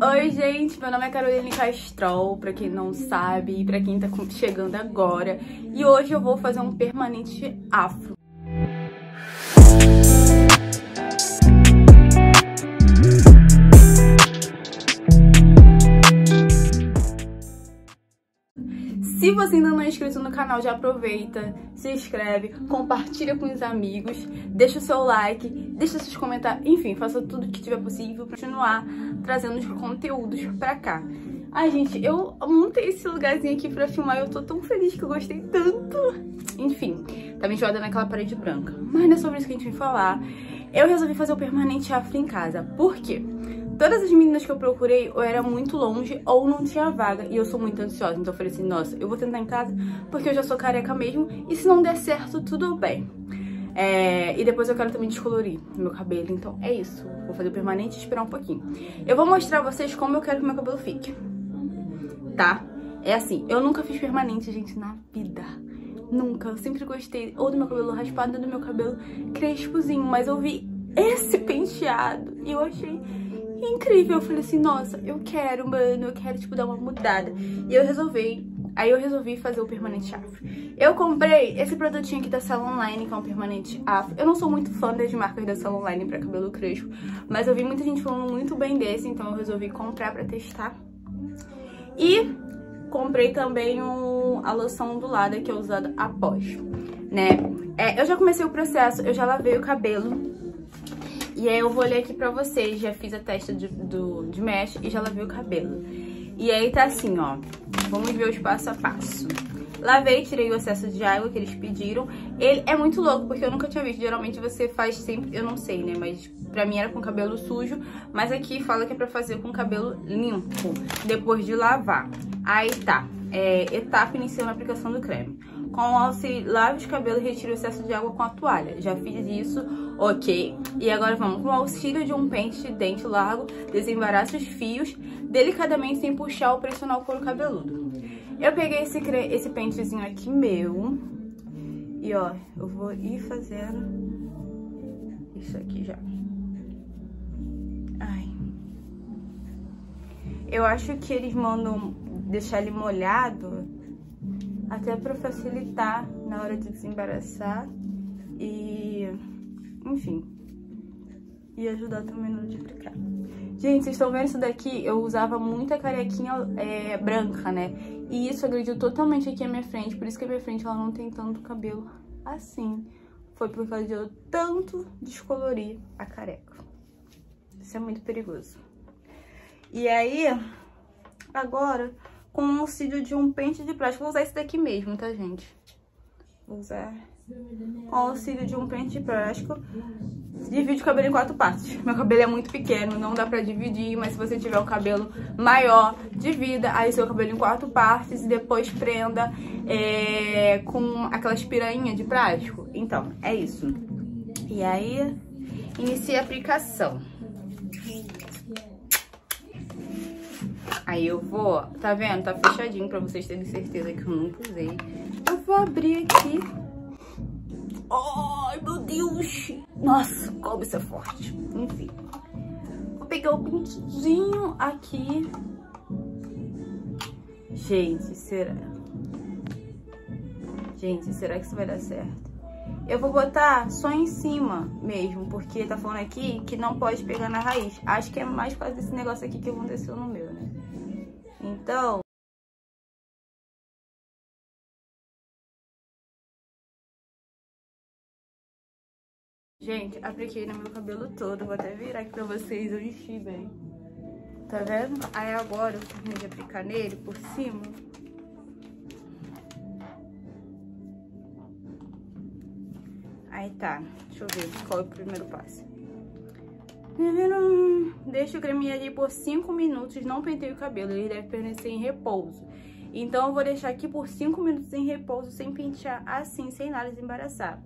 Oi, gente, meu nome é Caroline Castrol, pra quem não sabe e pra quem tá chegando agora. E hoje eu vou fazer um permanente afro. Se você ainda não é inscrito no canal, já aproveita, se inscreve, compartilha com os amigos, deixa o seu like, deixa seus comentários, enfim, faça tudo que tiver possível pra continuar trazendo os conteúdos pra cá. Ai, gente, eu montei esse lugarzinho aqui pra filmar e eu tô tão feliz que eu gostei tanto. Enfim, tava enjoada naquela parede branca, mas não é sobre isso que a gente vai falar. Eu resolvi fazer o permanente afro em casa. Por quê? Todas as meninas que eu procurei ou era muito longe ou não tinha vaga. E eu sou muito ansiosa, então eu falei assim, nossa, eu vou tentar em casa porque eu já sou careca mesmo. E se não der certo, tudo bem. E depois eu quero também descolorir meu cabelo, então é isso. Vou fazer o permanente e esperar um pouquinho. Eu vou mostrar a vocês como eu quero que meu cabelo fique, tá? É assim, eu nunca fiz permanente, gente, na vida. Nunca, eu sempre gostei ou do meu cabelo raspado ou do meu cabelo crespozinho. Mas eu vi esse penteado e eu achei incrível. Eu falei assim, nossa, eu quero, mano, eu quero, tipo, dar uma mudada. E aí eu resolvi fazer o permanente afro. Eu comprei esse produtinho aqui da Salon Line, que é um permanente afro. Eu não sou muito fã das marcas da Salon Line pra cabelo crespo, mas eu vi muita gente falando muito bem desse, então eu resolvi comprar pra testar. E comprei também a loção ondulada, que é usada após, né? Eu já comecei o processo, eu já lavei o cabelo. E aí eu vou ler aqui pra vocês, já fiz a testa de mesh e já lavei o cabelo. E aí tá assim, ó, vamos ver os passo a passo. Lavei, tirei o excesso de água que eles pediram. Ele é muito louco, porque eu nunca tinha visto. Geralmente você faz sempre, eu não sei, né, mas pra mim era com cabelo sujo. Mas aqui fala que é pra fazer com cabelo limpo, depois de lavar. Aí tá, etapa inicial na aplicação do creme. Com o auxílio, lave os cabelos e retire o excesso de água com a toalha. Já fiz isso, ok. E agora vamos, com o auxílio de um pente de dente largo, desembaraça os fios delicadamente sem puxar ou pressionar o couro cabeludo. Eu peguei esse pentezinho aqui meu e ó, eu vou ir fazendo isso aqui já. Ai. Eu acho que eles mandam deixar ele molhado até pra facilitar na hora de desembaraçar e, enfim, e ajudar também no de aplicar. Gente, vocês estão vendo isso daqui? Eu usava muita carequinha branca, né? E isso agrediu totalmente aqui a minha frente, por isso que a minha frente ela não tem tanto cabelo assim. Foi por causa de eu tanto descolorir a careca. Isso é muito perigoso. E aí, agora, com o auxílio de um pente de plástico, vou usar esse daqui mesmo, tá, gente? Vou usar com o auxílio de um pente de plástico. Divide o cabelo em 4 partes. Meu cabelo é muito pequeno, não dá pra dividir, mas se você tiver o cabelo maior, divida aí seu cabelo em 4 partes e depois prenda com aquelas piranhas de plástico. Então, é isso. E aí, inicia a aplicação. Aí eu vou, tá vendo? Tá fechadinho pra vocês terem certeza que eu nunca usei. Eu vou abrir aqui. Ai, meu Deus! Nossa, como isso é forte. Enfim. Vou pegar o pintinho aqui. Gente, será? Gente, será que isso vai dar certo? Eu vou botar só em cima mesmo, porque tá falando aqui que não pode pegar na raiz. Acho que é mais por causa desse negócio aqui que aconteceu no meu, né? Então... Gente, apliquei no meu cabelo todo. Vou até virar aqui pra vocês, eu enchi bem. Tá vendo? Aí agora eu terminei de aplicar nele por cima. Aí tá, deixa eu ver qual é o primeiro passo. Deixa o creme ali por 5 minutos, não penteie o cabelo, ele deve permanecer em repouso. Então eu vou deixar aqui por 5 minutos em repouso, sem pentear assim, sem nada desembaraçar.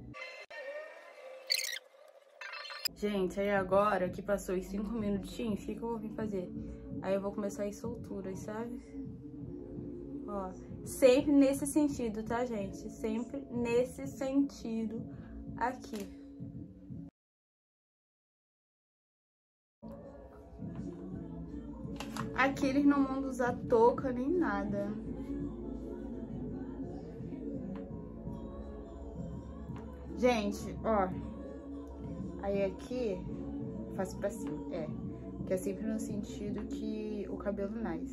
Gente, aí agora que passou os 5 minutinhos, o que eu vou vir fazer? Aí eu vou começar as solturas, sabe? Ó, sempre nesse sentido, tá, gente? Sempre nesse sentido aqui. Aqui eles não mandam usar touca nem nada. Gente, ó. Aí aqui, faço pra cima, que é sempre no sentido que o cabelo nasce.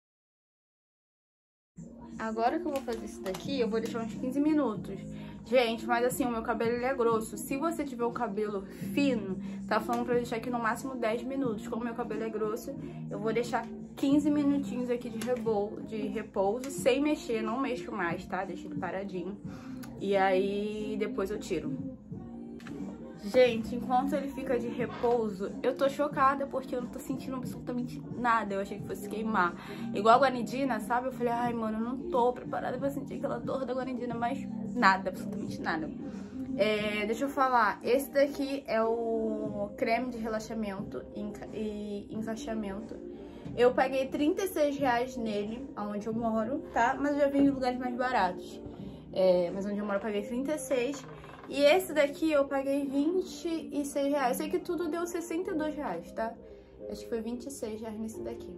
Agora que eu vou fazer isso daqui, eu vou deixar uns 15 minutos. Gente, mas assim, o meu cabelo ele é grosso. Se você tiver o cabelo fino, tá falando pra eu deixar aqui no máximo 10 minutos. Como o meu cabelo é grosso, eu vou deixar 15 minutinhos aqui de repouso, sem mexer, não mexo mais, tá? Deixo ele paradinho. E aí, depois eu tiro. Gente, enquanto ele fica de repouso, eu tô chocada porque eu não tô sentindo absolutamente nada. Eu achei que fosse queimar. Igual a guanidina, sabe? Eu falei, ai, mano, eu não tô preparada pra sentir aquela dor da guanidina, mas nada, absolutamente nada. Deixa eu falar, esse daqui é o creme de relaxamento e encaixamento. Eu paguei R$36 nele, onde eu moro, tá? Mas eu já vi em lugares mais baratos. Mas onde eu moro eu paguei 36. E esse daqui eu paguei R$26. Eu sei que tudo deu R$62, tá? Acho que foi R$26 nesse daqui.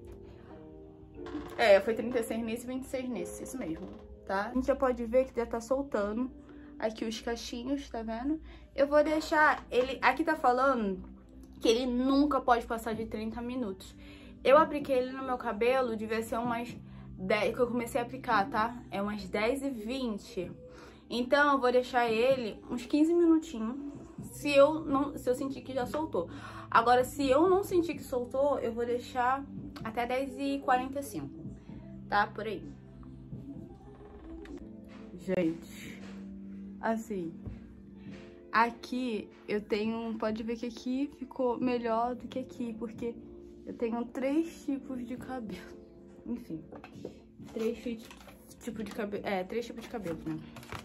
Foi 36 nesse e 26 nesse, isso mesmo, tá? A gente já pode ver que já tá soltando aqui os cachinhos, tá vendo? Eu vou deixar ele... Aqui tá falando que ele nunca pode passar de 30 minutos. Eu apliquei ele no meu cabelo, devia ser umas 10 que eu comecei a aplicar, tá? É umas 10h20. Então, eu vou deixar ele uns 15 minutinhos, se eu sentir que já soltou. Agora, se eu não sentir que soltou, eu vou deixar até 10h45, tá? Por aí. Gente, assim, aqui eu tenho... Pode ver que aqui ficou melhor do que aqui, porque eu tenho 3 tipos de cabelo. Enfim, 3 tipos de cabelo, 3 tipos de cabelo, né?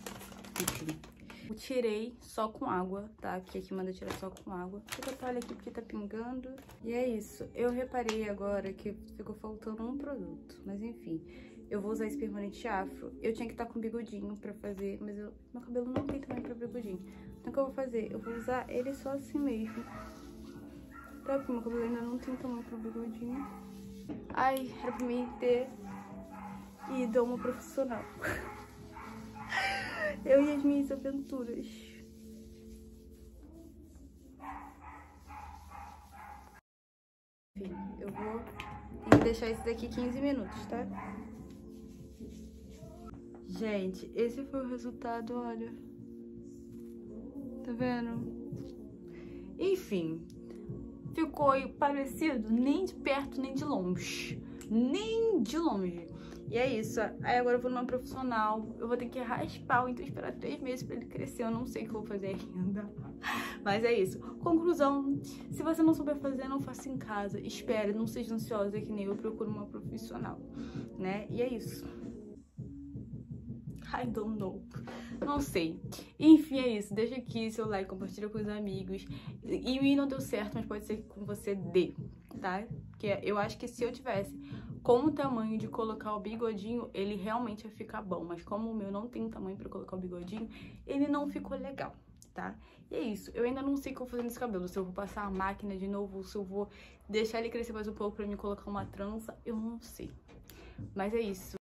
Eu tirei só com água, tá? Porque aqui manda tirar só com água. Vou botar ele aqui porque tá pingando. E é isso. Eu reparei agora que ficou faltando um produto. Mas enfim, eu vou usar esse permanente afro. Eu tinha que estar com bigodinho pra fazer, mas meu cabelo não tem tamanho pra bigodinho. Então o que eu vou fazer? Eu vou usar ele só assim mesmo. Tá? Porque meu cabelo ainda não tem tamanho pra bigodinho. Ai, era pra mim ter ido a uma profissional. Eu e as minhas aventuras. Enfim, eu vou deixar esse daqui 15 minutos, tá? Gente, esse foi o resultado, olha. Tá vendo? Enfim, ficou parecido nem de perto, nem de longe. Nem de longe. E é isso. Aí agora eu vou numa profissional. Eu vou ter que raspar, ou então esperar 3 meses pra ele crescer. Eu não sei o que eu vou fazer ainda. Mas é isso. Conclusão. Se você não souber fazer, não faça em casa. Espere, não seja ansiosa que nem eu. Procure uma profissional, né? E é isso. I don't know. Não sei. Enfim, é isso. Deixa aqui seu like, compartilha com os amigos. E não deu certo, mas pode ser que com você dê, tá? Porque eu acho que se eu tivesse com o tamanho de colocar o bigodinho, ele realmente ia ficar bom. Mas como o meu não tem tamanho pra colocar o bigodinho, ele não ficou legal, tá? E é isso. Eu ainda não sei o que eu vou fazer nesse cabelo. Se eu vou passar a máquina de novo, se eu vou deixar ele crescer mais um pouco pra me colocar uma trança, eu não sei. Mas é isso.